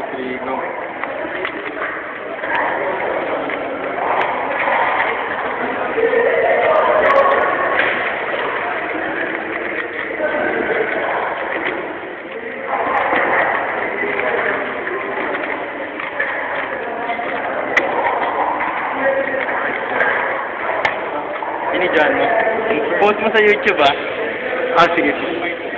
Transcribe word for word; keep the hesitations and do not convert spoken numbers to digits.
Trigo. Ini dyan mo. Post mo sa YouTube ah. Ah, sige.